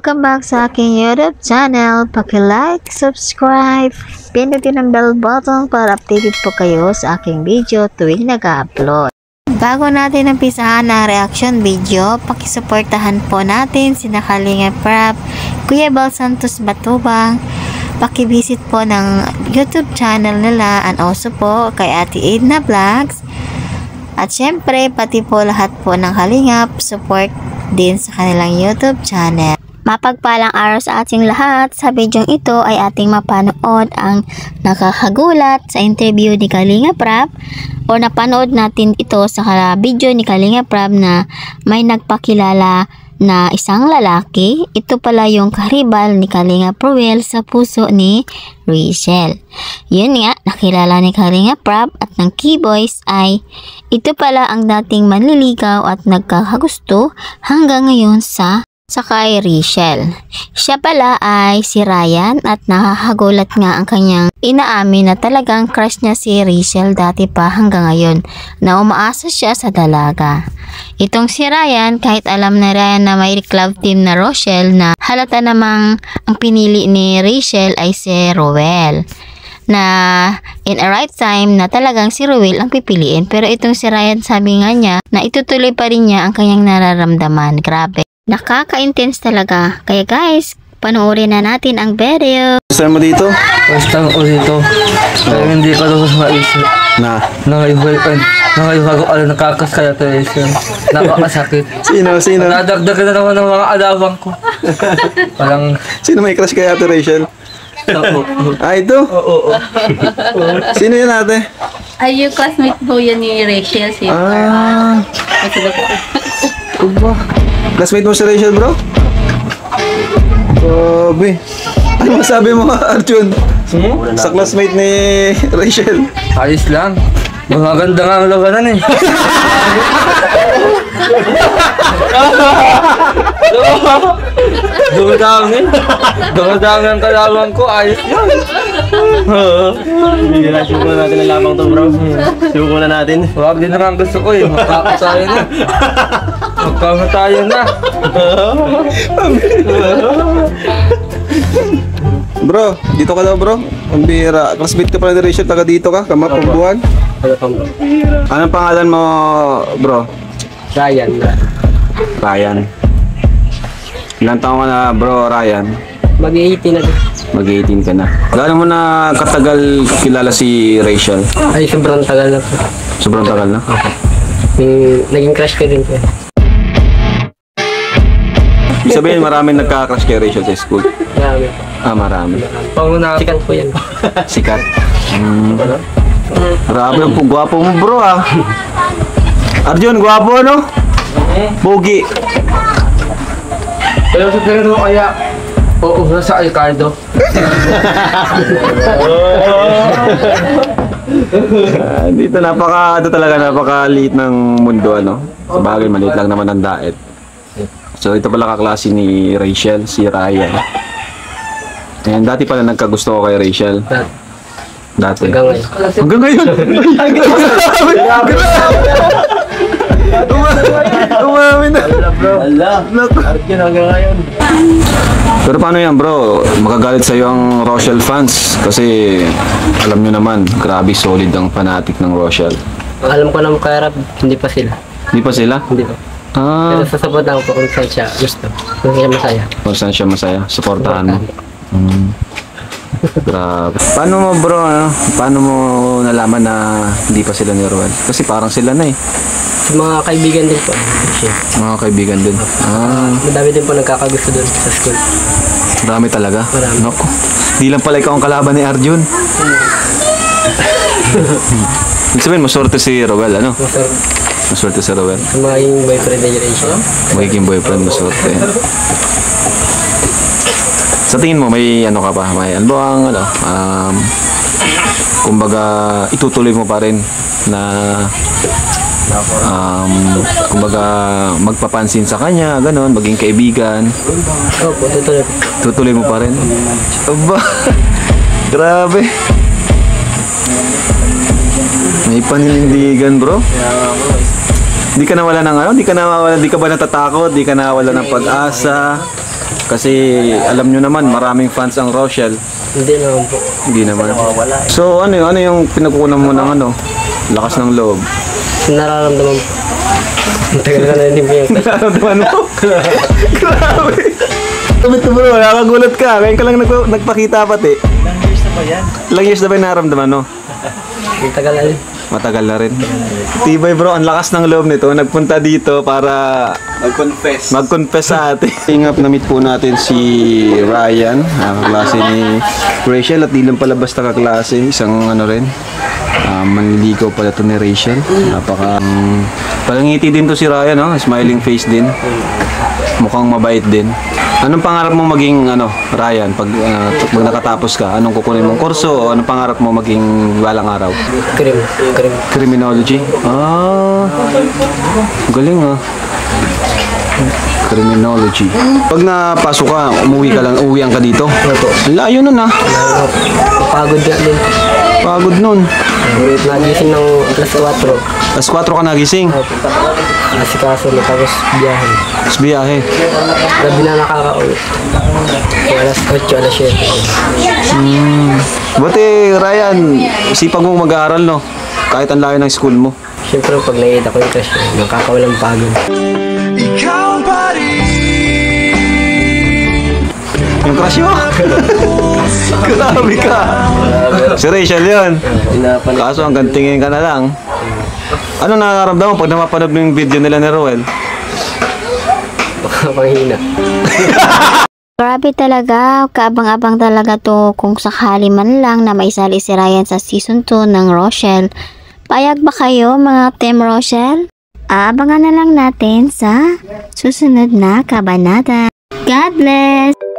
Welcome back sa aking YouTube channel. Paki-like, subscribe, pindutin ang bell button para updated po kayo sa aking video tuwing nag-upload. Bago natin umpisahan ang reaction video, pakisuportahan po natin sina Kalinga Prab, Kuya Bal Santos Batubang, paki-visit po ng YouTube channel nila and also po kay Ate Edna Vlogs. At syempre, pati po lahat po ng Kalingap, support din sa kanilang YouTube channel. Mapagpalang araw sa ating lahat. Sa bidyong ito ay ating mapanood ang nakakagulat sa interview ni Kalinga Prab o napanood natin ito sa video ni Kalinga Prab na may nagpakilala na isang lalaki. Ito pala yung karibal ni Kalinga Prowell sa puso ni Rachel. Yun nga, nakilala ni Kalinga Prab at ng Keyboys ay ito pala ang dating manliligaw at nagkakagusto hanggang ngayon sa kay Rachel. Siya pala ay si Ryan at nakakagulat nga ang kanyang inaamin na talagang crush niya si Rachel dati pa hanggang ngayon na umaasa siya sa dalaga. Itong si Ryan, kahit alam na Ryan na may club team na Rochelle, na halata namang ang pinili ni Rachel ay si Rowell, na in a right time na talagang si Rowell ang pipiliin. Pero itong si Ryan, sabi nga niya na itutuloy pa rin niya ang kanyang nararamdaman. Grabe. Nakaka-intense talaga. Kaya guys, panoorin na natin ang video. Gusto mo dito? Gusto ko dito. Pero hindi ko lubos maisip. Nakaiba ko alam nakakas kaya tayo siya. Nakakasakit. Sino? Nadagdagan na naman ng mga alawang ko. Parang... Sino may crush kay Ate Rachel? Ito? Oo. Sino yun ate? Ay, yung classmate po yan ni Rachel. Si Uba. Classmate mo si Rachel, bro? Sabi. Ano masabi mo, Arjun? Sa classmate ni Rachel? Ayos lang. Magaganda nga ang labanan eh. Dumadami ang kalawang ko. Ayos yan. Hindi na, suko na natin ang lamang to, bro. Suko na natin. Wag din naman gusto ko eh. Magkakatayo na. Magkakatayo na. Bro, dito ka daw, bro. Ang bihira. Classmate ka pala ni Rachel, taga dito ka, Kamapagbuhan. Anong pangalan mo, bro? Ryan. Ryan. Ilang taon ka na, bro, Ryan? Mag-18 na din. Mag-18 ka na. Gaano mo na katagal kilala si Rachel? Ay, sobrang tagal na po. Sobrang tagal na? Naging crush ko din po. Ibig sabihin, maraming nagka-crush kay Rachel sa school? Marami po. Marami. Pangunang sikat po yan. Sikat? Grabe ang gwapo mo, bro, ah. Arjun, gwapo, no? Pogi. Pero sa tingin mo kaya, uubra sa Ricardo. Dito napakaliit ng mundo, ano? Sa bagay, maliit lang naman ang daet. So ito pala kaklase ni Rachel, si Ryan. Ayan, dati pala nagkagusto ko kay Rachel. Dati. Hanggang ngayon. Hanggang ngayon? Umami na. Arjun hanggang ngayon. Pero paano yan, bro? Makagalit sa'yo ang Rochelle fans. Kasi alam nyo naman, grabe solid ang fanatic ng Rochelle. Alam ko na makarap, hindi pa sila. Hindi pa sila? Hindi pa. Pero sasabot lang po kung saan siya gusto. Kung siya masaya. Kung saan siya masaya, supportahan mo. Grabe. Paano mo, bro, paano mo nalaman na hindi pa sila ni Roel? Kasi parang sila na eh. Sa mga kaibigan din po. Siya. Mga kaibigan din. Madami din po nagkakagusto doon sa school. Marami talaga? Marami. Naku. Hindi lang pala ikaw ang kalaban ni Arjun. Ibig sabihin, maswerte si Roel, ano? Maswerte si Roel. Sa magiging boyfriend ni Rachel. Magiging boyfriend, maswerte. Sa tingin mo, may ano ka pa? May ano bang, kumbaga, itutuloy mo pa rin na kumbaga, magpapansin sa kanya, ganun, maging kaibigan. Opo, tutuloy. Tutuloy mo pa rin? Aba, grabe. May paninindigan, bro. Di ka nawala ng ano? Di ka ba natatakot? Di ka nawala ng pag-asa? Kasi alam nyo naman, maraming fans ang Rochelle. Hindi naman po. Hindi naman. So ano yung pinagkukunan mo ng ano? Lakas ng loob. Nararamdaman po. Matagal ka na hindi po yung Nararamdaman mo? Grabe. Tumit mo bro, nakagulat ka. Ngayon ka lang nagpakita pati. Ilang years na ba yan? Ilang years na ba yung nararamdaman mo? matagal na rin. Matagal na rin. Tibay bro, ang lakas ng loob nito. Nagpunta dito para mag-confess sa atin. Tingap na meet po natin si Ryan, kaklase ni Rachel, at di lang pala basta kaklase, isang ano rin. Manliligaw pala to ni Rachel. Palangiti din to si Ryan, no? Smiling face din. Mukhang mabait din. Anong pangarap mo maging Ryan pag nakatapos ka? Anong kukunin mong kurso o anong pangarap mo maging balang araw? Criminology. Galing Criminology. Pag napasok ka, uwian ka dito? Ang layo nun Pagod na din. Pagod nun. Nagising ng alas 4. Alas 4 ka nagising? Nasikaso na tapos biyahe. Tapos biyahe. Gabi na nakaka-uwi. Alas 8, alas 7. Buti Ryan, sipag mong mag-aaral no? Kahit ang layo ng school mo. Siyempre pag nakita ko yung crush, nakakawalang pagod. Yung crush mo? Grabe ka. Si Rachel yun. Kaso hanggang tingin ka na lang. Ano nakaramdaman pag napapanood mo yung video nila ni Roel? Panghina. Grabe talaga, kaabang-abang talaga to kung sakali man lang na maisali si Ryan sa season 2 ng Rochelle. Payag ba kayo mga Team Rochelle? Aabangan na lang natin sa susunod na kabanata. God bless!